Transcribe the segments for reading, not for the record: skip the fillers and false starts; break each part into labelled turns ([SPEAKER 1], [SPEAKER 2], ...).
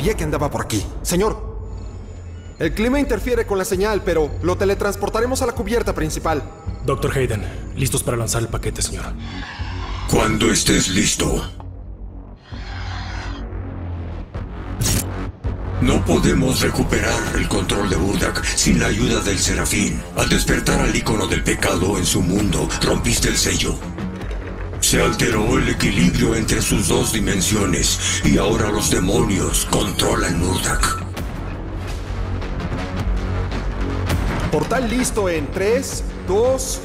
[SPEAKER 1] sabía que andaba por aquí. Señor, el clima interfiere con la señal, pero lo teletransportaremos a la cubierta principal.
[SPEAKER 2] Dr. Hayden, listos para lanzar el paquete, señor.
[SPEAKER 3] Cuando estés listo. No podemos recuperar el control de Urdak sin la ayuda del Serafín. Al despertar al ícono del pecado en su mundo, rompiste el sello. Se alteró el equilibrio entre sus dos dimensiones y ahora los demonios controlan Urdak.
[SPEAKER 1] Portal listo en 3, 2...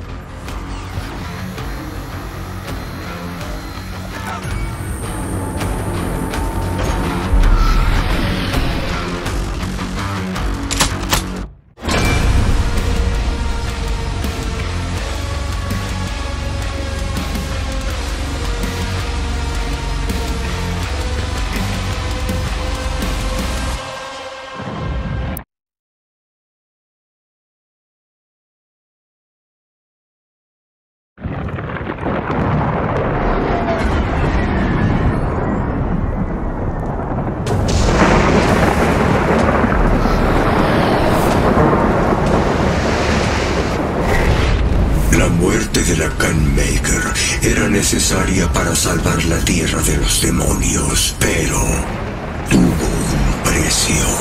[SPEAKER 3] La muerte de la Gunmaker era necesaria para salvar la tierra de los demonios, pero tuvo un precio.